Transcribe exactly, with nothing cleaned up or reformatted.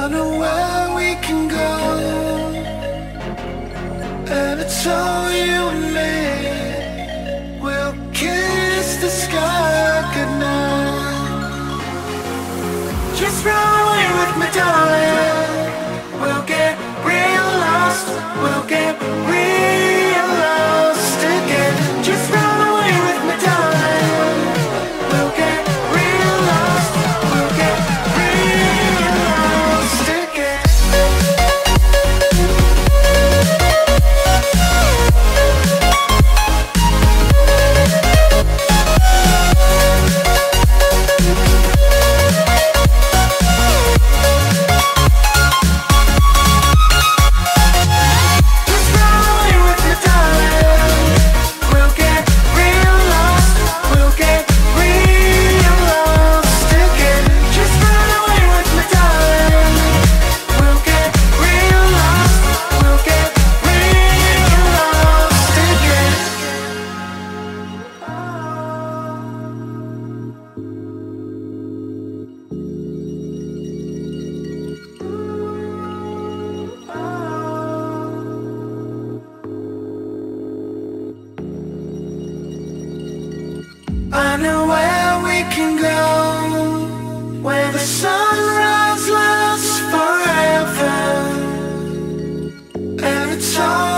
I know where we can go, and it's all you and me. We'll kiss the sky goodnight. Just run away with me, darling. We'll get real lost. We'll get real lost again. Just run away with me, darling. We'll get real lost. We'll get real lost again. I know where we can go, where the sunrise lasts forever, and it's all